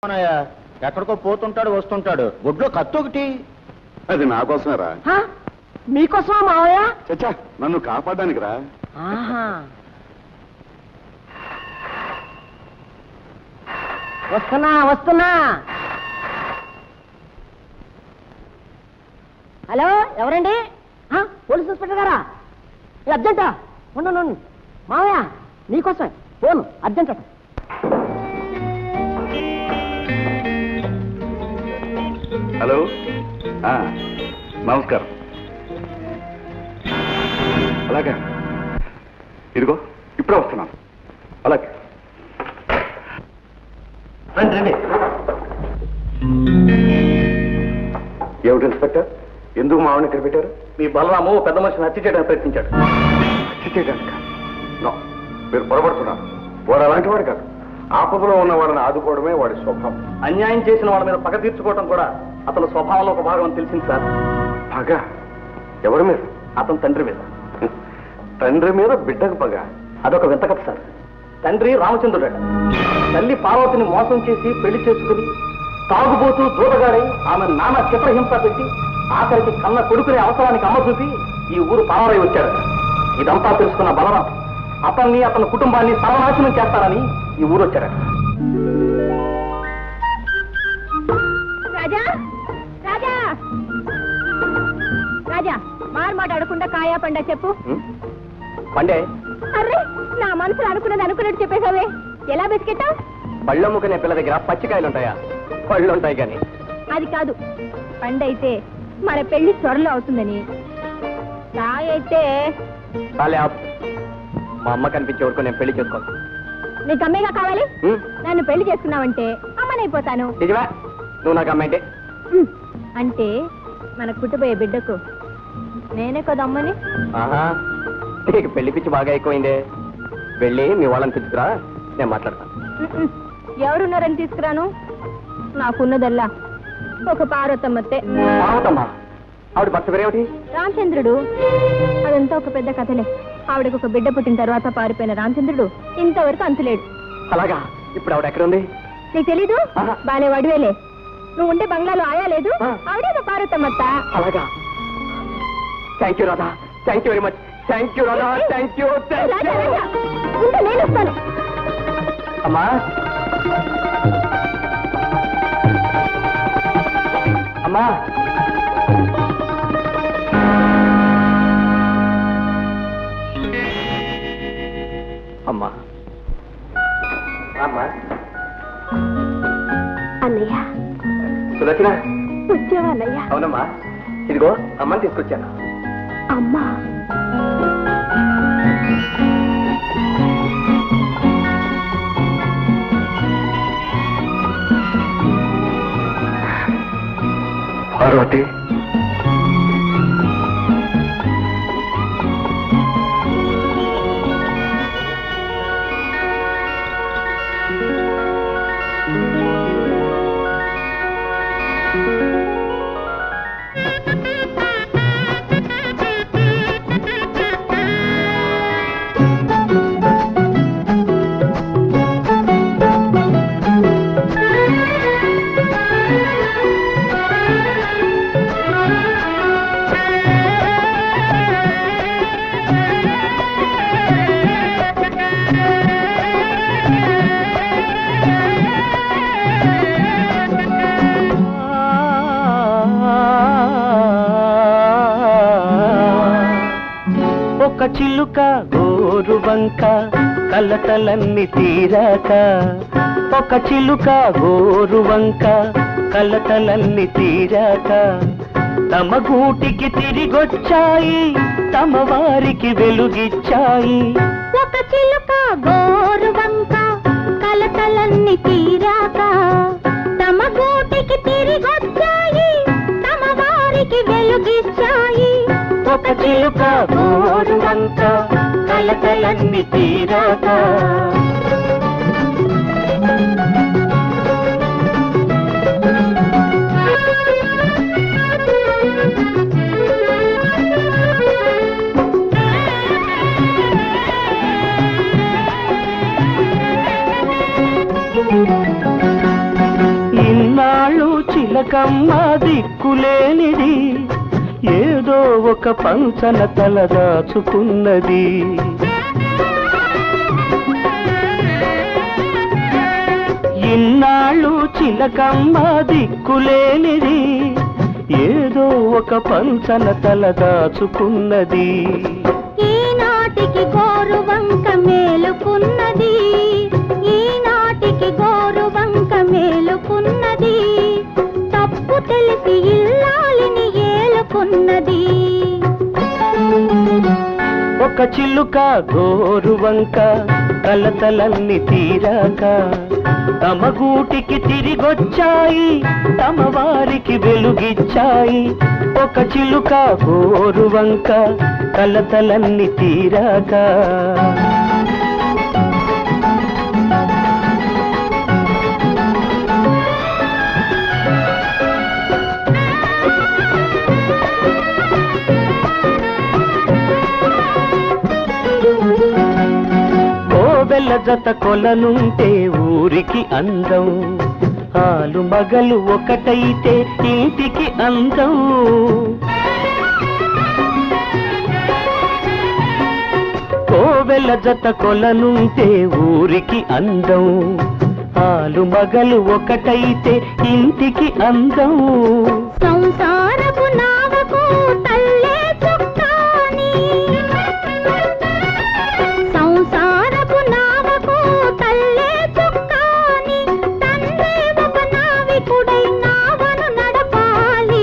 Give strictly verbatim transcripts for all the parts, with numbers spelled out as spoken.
ఎక్కడికో పోతుంటాడు వస్తుంటాడు గుడ్లో కత్తి ఒకటి. అది నా కోసమేరా. మీకోసమా మావయ్య? చచ్చా నన్ను కాపాడడానికి రా. వస్తున్నా వస్తున్నా. హలో ఎవరండి? పోలీస్ ఇన్స్పెక్టర్ గారా? అర్జెంటా? ఉండు మావయ్య నీకోసమే ఫోను అర్జెంట్. హలో నమస్కారం. అలాగే ఇదిగో ఇప్పుడే వస్తున్నాను. అలాగే రండి రండి. ఏమిటి ఇన్స్పెక్టర్, ఎందుకు మావాడిని ఇక్కడ పెట్టారు? మీ బలరాము పెద్ద మనిషిని హత్య చేయడానికి ప్రయత్నించాడు. హత్య చేయడానిక? మీరు పొరపడుతున్నారు. వాడు అలాంటి వాడు కాదు. ఆపదలో ఉన్న వాళ్ళని ఆదుకోవడమే వాడి స్వభావం. అన్యాయం చేసిన వాళ్ళ మీద పగ తీర్చుకోవడం కూడా అతని స్వభావంలో ఒక భాగం అని తెలిసింది సార్. పగ? ఎవరి మీద? అతని తండ్రి మీద. తండ్రి మీద బిడ్డకు పగ? అదొక వింత కథ సార్. తండ్రి రామచంద్రుడట. తల్లి పార్వతిని మోసం చేసి పెళ్లి చేసుకుని తాగుబోతూ దూరగాడై ఆమె నాన్న చిత్రహింస పెట్టి ఆఖరికి కన్న కొడుకునే అవసరానికి అమ్మ చూపి ఈ ఊరు పరారై వచ్చాడు. ఇదంతా తెలుసుకున్న బలరాం అతన్ని అతని కుటుంబాన్ని సర్వనాశనం చేస్తారని ఈ ఊరు వచ్చాడట. రాజా రాజా రాజా మారమాట అడగకుండా కాయా పండా చెప్పు. పండే? అర్రే నా మనసులో అనుకున్నది అనుకున్నట్టు చెప్పేసావే. ఎలా బిస్కెట్టా? పళ్ళమ్ముకునే పిల్ల దగ్గర పచ్చికాయలు ఉంటాయా? పళ్ళు ఉంటాయి కానీ. అది కాదు, పండైతే మన పెళ్లి త్వరలో అవుతుందని. కాయ అయితే మా అమ్మ కనిపించే వరకు నేను పెళ్లి చేసుకోను. నీకు అమ్మేగా కావాలి? నన్ను పెళ్లి చేసుకున్నావంటే అమ్మనైపోతాను. నిజమా? నువ్వు నాకు అమ్మాయితే అంటే మన పుట్టబోయే బిడ్డకు నేనే కదా అమ్మని. నీకు పెళ్లి పిచ్చి బాగా ఎక్కువైందే. వెళ్ళి మీ వాళ్ళని తీసుకురా, నేను మాట్లాడతాను. ఎవరున్నారని తీసుకురాను? నాకున్నదల్లా ఒక పార్వతమ్మతే. పార్వతమ్మ? ఆవిడ భర్త పేరేమిటి? రామచంద్రుడు. అదంతా ఒక పెద్ద కథలే. ఆవిడకు ఒక బిడ్డ పుట్టిన తర్వాత పారిపోయిన రామచంద్రుడు ఇంతవరకు అంతులేడు. అలాగా? ఇప్పుడు ఆవిడ ఎక్కడ ఉంది? నీకు తెలీదు? బాలే వడివేలే. నువ్వు ఉండే బంగ్లాలో ఆయా లేదు, ఆవిడే ఒక పార్వతమ్మత్త. అలాగా? Thank you Radha, thank you very much. Thank you Radha, thank you. నేను వస్తాను. అమ్మా అమ్మా అమ్మా అమ్మా. అన్నయ్య. సులోచన వచ్చావా అన్నయ్య? అవునమ్మా, ఇదిగో అమ్మని తీసుకొచ్చాను. అమ్మా పార్వతి, చిలుక గోరువంక కలతలన్నీ తీరాక, ఒక చిలుక గోరువంక కలతలన్నీ తీరాక, తమ గూటికి తిరిగొచ్చాయి తమ వారికి వెలుగిచ్చాయి. ఒక చిలుక గోరువంక కలతలన్నీ తీరాక, తమ గూటికి తిరిగొచ్చాయి తమ వారికి వెలుగిచ్చాయి. ఒక చిలుక గోరువంక కలతలన్నీ తీరాక. చిలకమ్మ దిక్కులేనిది ఏదో ఒక పంచన తలదాచుకున్నది. ఇన్నాళ్ళు చిలకమ్మ దిక్కులేనిది ఏదో ఒక పంచన తలదాచుకున్నది. ఈనాటికి గోరువంక మేలుకున్నది, ఈనాటికి గోరువంక మేలుకున్నది, తప్పు తెలిసి ఇల్లాలిని ఏలుకున్నది. ఒక చిలుక గోరువంక కలతలన్నీ తీరాక తమ గూటికి తిరిగొచ్చాయి, తమ వారికి వెలుగిచ్చాయి. ఒక చిలుక గోరువంక కలతలన్నీ తీరాక కోవెల జత కొలనుంటే ఊరికి అందం, ఆలు మగలు ఒకటైతే ఇంటికి అందం. కోవెల జత కొలనుంటే ఊరికి అందం, ఆలు మగలు ఒకటైతే ఇంటికి అందం. సంసారపు నావకు తల్లే చుక్కాని, సంసారపు నావకు తల్లే చుక్కాని, తండ్రి ఒక నావికుడై నావను నడపాలి.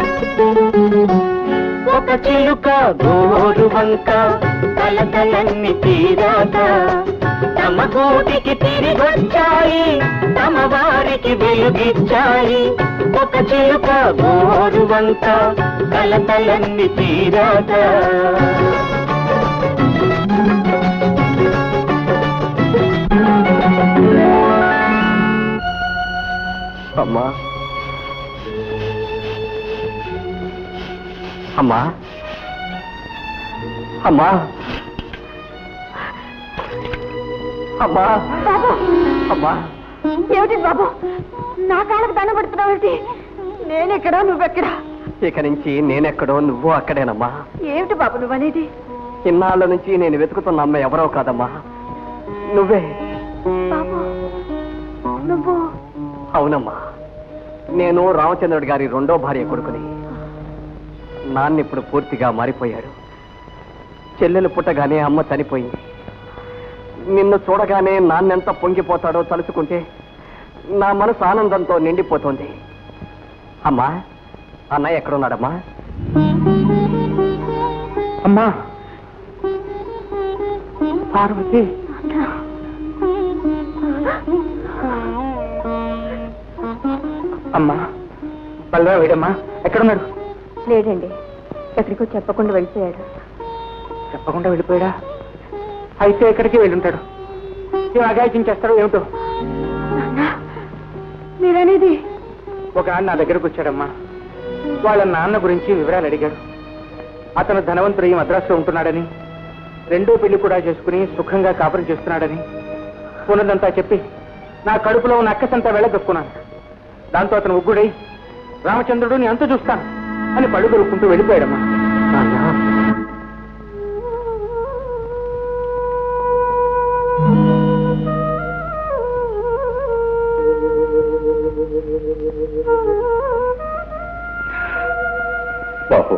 ఒక చిలుక గోరువంక కలతలన్నీ తీరాక తమ గూటికి తిరిగొచ్చాయి, తమ వారికి వెలుగిచ్చాయి. ఒక చిలుక గోరువంక కలతలన్నీ తీరాక అమ్మా అమ్మా అమ్మా అమ్మా అమ్మా ఏమిటి బాబు, నా కాళ్ళకు దండ పడుతున్నావు? నేనెక్కడా నువ్వెక్కడా? ఇక నుంచి నేనెక్కడో నువ్వు అక్కడేనమ్మా. ఏమిటి బాబు నువ్వనేది? ఇన్నాళ్ళ నుంచి నేను వెతుకుతున్న అమ్మ ఎవరో కాదమ్మా, నువ్వే. బాబు నువ్వు? అవునమ్మా, నేను రామచంద్రుడి గారి రెండో భార్య కొడుకుని. నాన్న ఇప్పుడు పూర్తిగా మారిపోయాడు. చెల్లెలు పుట్టగానే అమ్మ చనిపోయింది. నిన్ను చూడగానే నాన్నెంత పొంగిపోతాడో తలుచుకుంటే నా మనసు ఆనందంతో నిండిపోతోంది. అమ్మా, అన్నయ్య ఎక్కడున్నాడమ్మా? అమ్మా పార్వతి, అమ్మా బలరా వీడమ్మా ఎక్కడున్నాడు? లేడండి, ఎక్కడికో చెప్పకుండా వెళ్ళిపోయాడు. చెప్పకుండా వెళ్ళిపోయాడా? అయితే ఎక్కడికి వెళ్ళుంటాడు. ఏం అగాయిత్యం చేస్తాడో ఏమిటో. మీరనేది? ఒక ఆయన నా దగ్గరకు వచ్చాడమ్మా. వాళ్ళ నాన్న గురించి వివరాలు అడిగాడు. అతను ధనవంతుడు ఈ మద్రాసులో ఉంటున్నాడని, రెండో పెళ్లి కూడా చేసుకుని సుఖంగా కాపురం చేస్తున్నాడని ఉన్నదంతా చెప్పి నా కడుపులో ఉన్న అక్కసంతా వెళ్ళగొక్కున్నాను. దాంతో అతను ఉగ్గుడై రామచంద్రుడు నీ అంత చూస్తాను అని పళ్ళు దొరుకుంటూ వెళ్ళిపోయాడమ్మా. బాబు,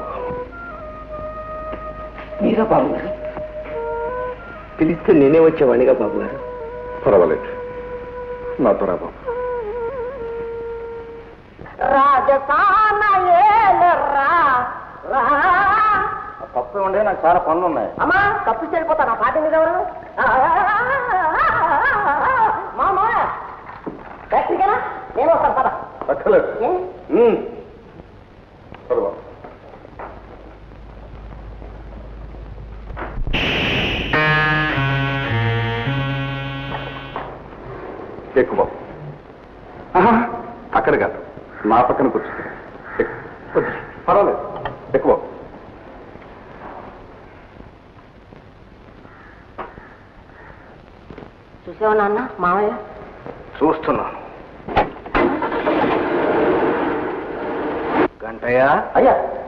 మీరా బాబు గారు? పిలిస్తే నేనే వచ్చేవాడిగా బాబు గారు. పర్వాలేదు, నాతో రా బాబు. తప్పే ఉండే, నాకు చాలా పనులు ఉన్నాయి. అమ్మా తప్పు వెళ్ళిపోతా, నా పాట మీద ఎవరు? మామా ఫ్యాక్టరీకేనా? నేను వస్తాను పద. అక్కర్లేదు. ఉమ్. సరే బాబు. ఎక్కువ బాబు. అక్కడ కాదు, నా పక్కన కూర్చో. పర్వాలేదు, ఎక్కువ. చూసావా నాన్న మావయ్య? చూస్తున్నాను. గంటయ్య అయ్యా